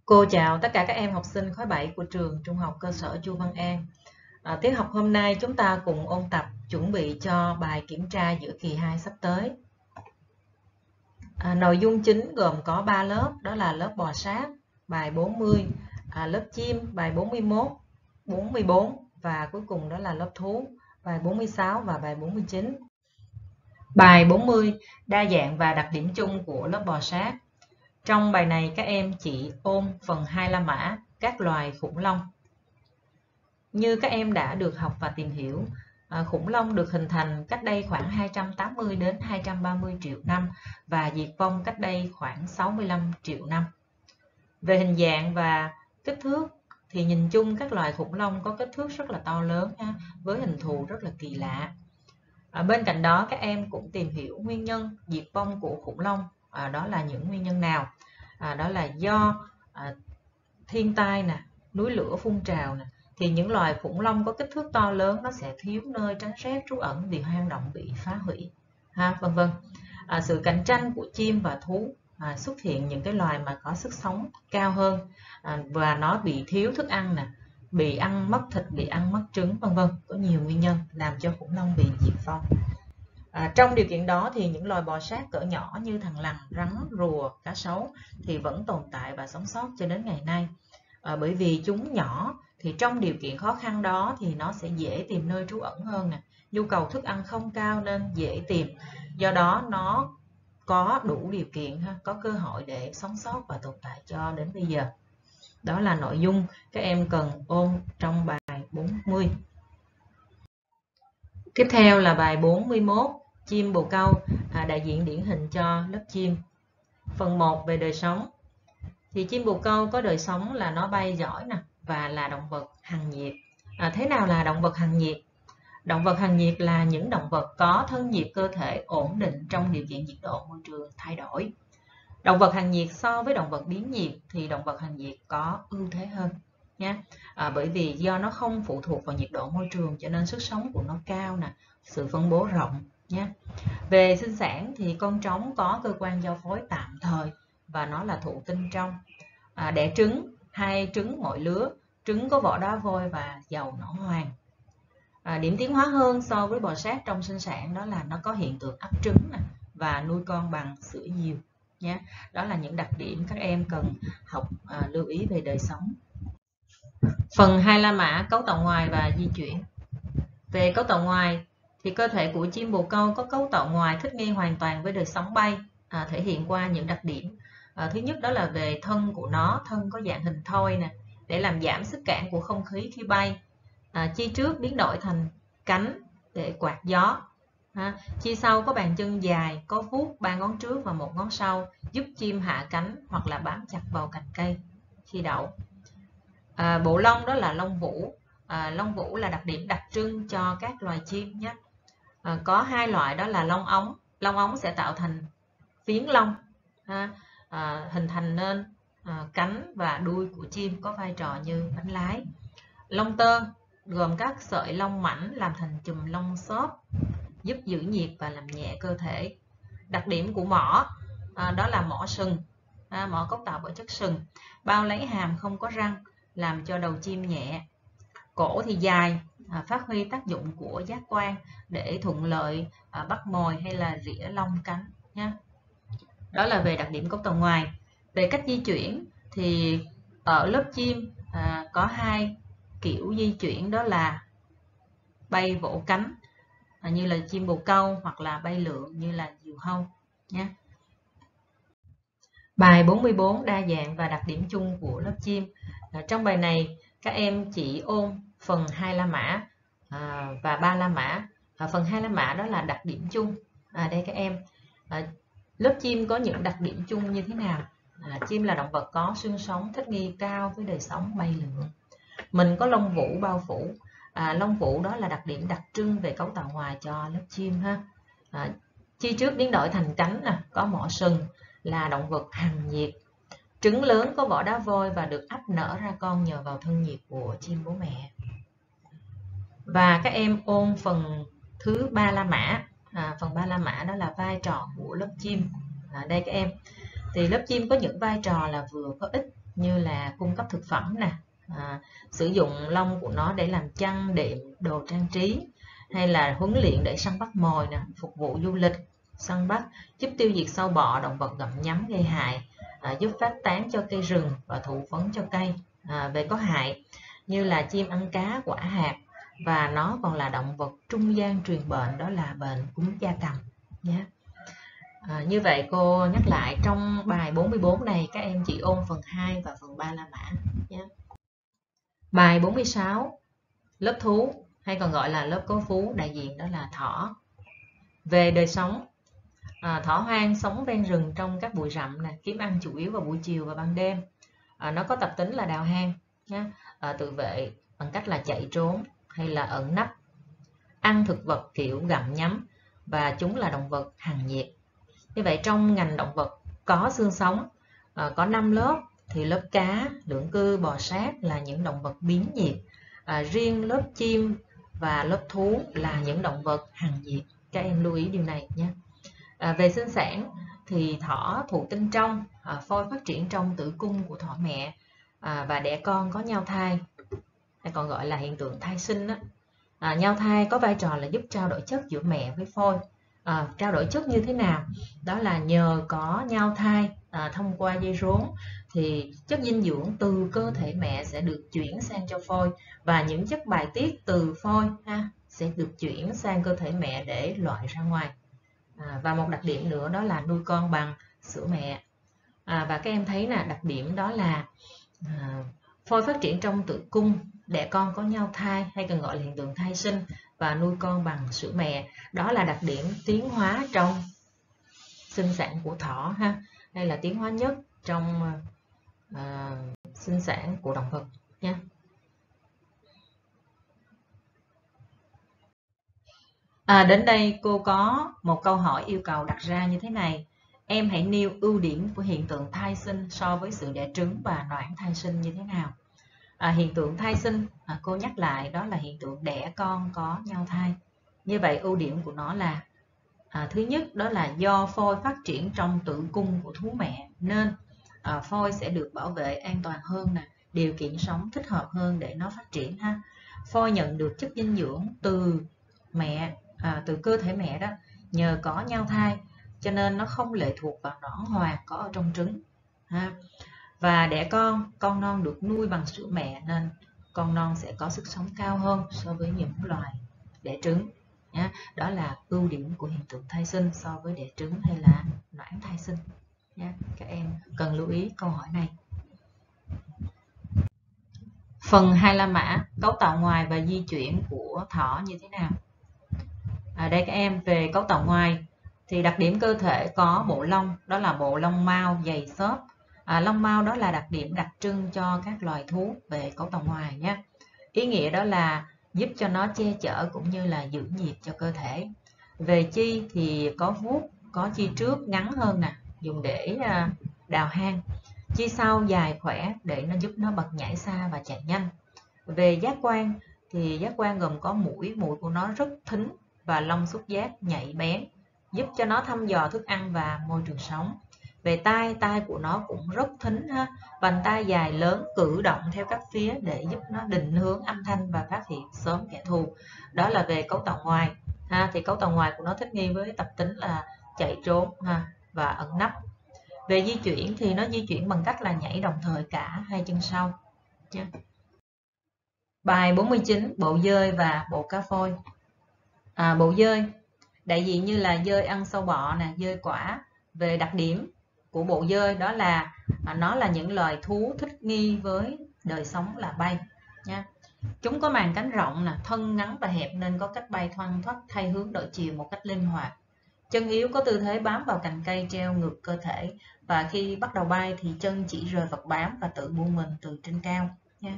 Cô chào tất cả các em học sinh khóa 7 của trường Trung học cơ sở Chu Văn An. Tiết học hôm nay chúng ta cùng ôn tập chuẩn bị cho bài kiểm tra giữa kỳ 2 sắp tới. Nội dung chính gồm có 3 lớp, đó là lớp bò sát, bài 40, lớp chim, bài 41, 44 và cuối cùng đó là lớp thú, bài 46 và bài 49. Bài 40, đa dạng và đặc điểm chung của lớp bò sát. Trong bài này các em chỉ ôn phần 2 la mã, các loài khủng long. Như các em đã được học và tìm hiểu, khủng long được hình thành cách đây khoảng 280 đến 230 triệu năm và diệt vong cách đây khoảng 65 triệu năm. Về hình dạng và kích thước thì nhìn chung các loài khủng long có kích thước rất là to lớn với hình thù rất là kỳ lạ. Bên cạnh đó các em cũng tìm hiểu nguyên nhân diệt vong của khủng long, đó là những nguyên nhân nào? Đó là do thiên tai nè, núi lửa phun trào nè, thì những loài khủng long có kích thước to lớn nó sẽ thiếu nơi tránh rét trú ẩn vì hang động bị phá hủy, vân vân. Sự cạnh tranh của chim và thú, xuất hiện những cái loài mà có sức sống cao hơn, và nó bị thiếu thức ăn nè, bị ăn mất thịt, bị ăn mất trứng, vân vân. Có nhiều nguyên nhân làm cho khủng long bị diệt vong. Trong điều kiện đó thì những loài bò sát cỡ nhỏ như thằn lằn, rắn, rùa, cá sấu thì vẫn tồn tại và sống sót cho đến ngày nay. Bởi vì chúng nhỏ thì trong điều kiện khó khăn đó thì nó sẽ dễ tìm nơi trú ẩn hơn nè, nhu cầu thức ăn không cao nên dễ tìm, do đó nó có đủ điều kiện, có cơ hội để sống sót và tồn tại cho đến bây giờ. Đó là nội dung các em cần ôn trong bài 40. Tiếp theo là bài 41, chim bồ câu, đại diện điển hình cho lớp chim. Phần 1 về đời sống. Thì chim bồ câu có đời sống là nó bay giỏi nè và là động vật hằng nhiệt. Thế nào là động vật hằng nhiệt? Động vật hằng nhiệt là những động vật có thân nhiệt cơ thể ổn định trong điều kiện nhiệt độ môi trường thay đổi. Động vật hằng nhiệt so với động vật biến nhiệt thì động vật hằng nhiệt có ưu thế hơn nhé. Bởi vì do nó không phụ thuộc vào nhiệt độ môi trường cho nên sức sống của nó cao nè, sự phân bố rộng nhé. Về sinh sản thì con trống có cơ quan giao phối tạm thời và nó là thụ tinh trong. Đẻ trứng, 2 trứng mỗi lứa, trứng có vỏ đá vôi và dầu nở hoàng. Điểm tiến hóa hơn so với bò sát trong sinh sản đó là nó có hiện tượng ấp trứng nè, và nuôi con bằng sữa diều nhé. Đó là những đặc điểm các em cần học, lưu ý về đời sống. Phần 2 la mã, cấu tạo ngoài và di chuyển. Về cấu tạo ngoài thì cơ thể của chim bồ câu có cấu tạo ngoài thích nghi hoàn toàn với đời sống bay, thể hiện qua những đặc điểm. Thứ nhất đó là về thân của nó, thân có dạng hình thoi nè, để làm giảm sức cản của không khí khi bay. Chi trước biến đổi thành cánh để quạt gió. Chi sau có bàn chân dài, có vuốt 3 ngón trước và 1 ngón sau, giúp chim hạ cánh hoặc là bám chặt vào cành cây khi đậu. Bộ lông đó là lông vũ. Lông vũ là đặc điểm đặc trưng cho các loài chim nhé. Có 2 loại đó là lông ống. Lông ống sẽ tạo thành phiến lông, hình thành nên cánh và đuôi của chim có vai trò như bánh lái. Lông tơ gồm các sợi lông mảnh làm thành chùm lông xốp, giúp giữ nhiệt và làm nhẹ cơ thể. Đặc điểm của mỏ đó là mỏ sừng. Mỏ cấu tạo bởi chất sừng, bao lấy hàm không có răng, làm cho đầu chim nhẹ. Cổ thì dài, phát huy tác dụng của giác quan để thuận lợi bắt mồi hay là rỉa lông cánh nhé. Đó là về đặc điểm cấu tạo ngoài. Về cách di chuyển thì ở lớp chim có 2 kiểu di chuyển, đó là bay vỗ cánh như là chim bồ câu, hoặc là bay lượn như là diều hâu nhé. Bài 44, đa dạng và đặc điểm chung của lớp chim. Trong bài này các em chỉ ôn phần 2 la mã và 3 la mã. Phần 2 la mã đó là đặc điểm chung. Đây các em, lớp chim có những đặc điểm chung như thế nào? Chim là động vật có xương sống thích nghi cao với đời sống bay lượn. Mình có lông vũ bao phủ. Lông vũ đó là đặc điểm đặc trưng về cấu tạo ngoài cho lớp chim ha. Chi trước biến đổi thành cánh nè, có mỏ sừng, là động vật hằng nhiệt. Trứng lớn có vỏ đá vôi và được ấp nở ra con nhờ vào thân nhiệt của chim bố mẹ. Và các em ôn phần thứ 3 la mã. Phần 3 la mã đó là vai trò của lớp chim. Đây các em, thì lớp chim có những vai trò là vừa có ích như là cung cấp thực phẩm nè, sử dụng lông của nó để làm chăn đệm, đồ trang trí, hay là huấn luyện để săn bắt mồi nè, phục vụ du lịch, săn bắt, giúp tiêu diệt sâu bọ, động vật gặm nhấm gây hại, giúp phát tán cho cây rừng và thụ phấn cho cây về có hại, như là chim ăn cá quả hạt, và nó còn là động vật trung gian truyền bệnh, đó là bệnh cúm gia cầm nhé. Như vậy cô nhắc lại, trong bài 44 này các em chỉ ôn phần 2 và phần 3 La Mã nhé. Bài 46, lớp thú hay còn gọi là lớp có vú, đại diện đó là thỏ. Về đời sống, thỏ hoang sống ven rừng trong các bụi rậm nè, kiếm ăn chủ yếu vào buổi chiều và ban đêm. Nó có tập tính là đào hang nhé, tự vệ bằng cách là chạy trốn hay là ẩn nấp, ăn thực vật kiểu gặm nhấm, và chúng là động vật hằng nhiệt. Như vậy trong ngành động vật có xương sống có 5 lớp, thì lớp cá, lưỡng cư, bò sát là những động vật biến nhiệt. Riêng lớp chim và lớp thú là những động vật hằng nhiệt. Các em lưu ý điều này nhé. Về sinh sản thì thỏ thụ tinh trong, phôi phát triển trong tử cung của thỏ mẹ và đẻ con có nhau thai, hay còn gọi là hiện tượng thai sinh đó. Nhau thai có vai trò là giúp trao đổi chất giữa mẹ với phôi. Trao đổi chất như thế nào? Đó là nhờ có nhau thai thông qua dây rốn, thì chất dinh dưỡng từ cơ thể mẹ sẽ được chuyển sang cho phôi, và những chất bài tiết từ phôi sẽ được chuyển sang cơ thể mẹ để loại ra ngoài. Và một đặc điểm nữa đó là nuôi con bằng sữa mẹ. Và các em thấy là đặc điểm đó là phôi phát triển trong tử cung, đẻ con có nhau thai hay còn gọi là hiện tượng thai sinh, và nuôi con bằng sữa mẹ. Đó là đặc điểm tiến hóa trong sinh sản của thỏ hay là tiến hóa nhất trong sinh sản của động vật nha. Đến đây cô có một câu hỏi yêu cầu đặt ra như thế này: em hãy nêu ưu điểm của hiện tượng thai sinh so với sự đẻ trứng và noãn thai sinh như thế nào? Hiện tượng thai sinh, cô nhắc lại, đó là hiện tượng đẻ con có nhau thai. Như vậy ưu điểm của nó là thứ nhất đó là do phôi phát triển trong tử cung của thú mẹ, nên phôi sẽ được bảo vệ an toàn hơn nè, điều kiện sống thích hợp hơn để nó phát triển Phôi nhận được chất dinh dưỡng từ mẹ, từ cơ thể mẹ đó, nhờ có nhau thai, cho nên nó không lệ thuộc vào nõn hoàng có ở trong trứng Và đẻ con non được nuôi bằng sữa mẹ, nên con non sẽ có sức sống cao hơn so với những loài đẻ trứng nhé. Đó là ưu điểm của hiện tượng thai sinh so với đẻ trứng hay là noãn thai sinh nhé. Các em cần lưu ý câu hỏi này. Phần 2 La Mã, cấu tạo ngoài và di chuyển của thỏ như thế nào? Đây các em, về cấu tạo ngoài thì đặc điểm cơ thể có bộ lông, đó là bộ lông mao dày xốp. Lông mao đó là đặc điểm đặc trưng cho các loài thú về cấu tạo ngoài nhé. Ý nghĩa đó là giúp cho nó che chở cũng như là giữ nhiệt cho cơ thể. Về chi thì có vuốt, có chi trước ngắn hơn nè, dùng để đào hang. Chi sau dài khỏe để nó giúp nó bật nhảy xa và chạy nhanh. Về giác quan thì giác quan gồm có mũi của nó rất thính và lông xúc giác nhạy bén, giúp cho nó thăm dò thức ăn và môi trường sống. Về tai của nó cũng rất thính vành tai dài lớn cử động theo các phía để giúp nó định hướng âm thanh và phát hiện sớm kẻ thù. Đó là về cấu tạo ngoài thì cấu tạo ngoài của nó thích nghi với tập tính là chạy trốn và ẩn nấp. Về di chuyển thì nó di chuyển bằng cách là nhảy đồng thời cả hai chân sau nha. Bài 49, bộ dơi và bộ cá phôi. Bộ dơi đại diện như là dơi ăn sâu bọ nè, dơi quả. Về đặc điểm của bộ dơi đó là nó là những loài thú thích nghi với đời sống là bay nha. Chúng có màng cánh rộng nè, thân ngắn và hẹp nên có cách bay thoăn thoắt thay hướng đổi chiều một cách linh hoạt. Chân yếu có tư thế bám vào cành cây treo ngược cơ thể, và khi bắt đầu bay thì chân chỉ rời vật bám và tự buông mình từ trên cao nha.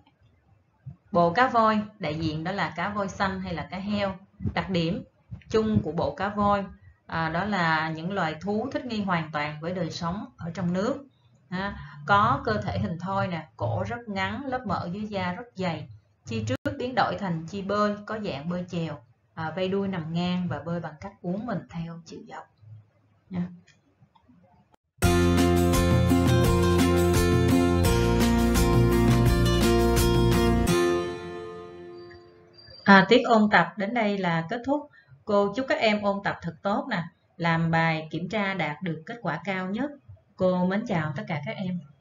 Bộ cá voi đại diện đó là cá voi xanh hay là cá heo. Đặc điểm chung của bộ cá voi đó là những loài thú thích nghi hoàn toàn với đời sống ở trong nước. Có cơ thể hình thoi nè, cổ rất ngắn, lớp mỡ dưới da rất dày. Chi trước biến đổi thành chi bơi, có dạng bơi chèo, vây đuôi nằm ngang và bơi bằng cách uốn mình theo chiều dọc nha. Tiết ôn tập đến đây là kết thúc. Cô chúc các em ôn tập thật tốt nè, làm bài kiểm tra đạt được kết quả cao nhất. Cô mến chào tất cả các em.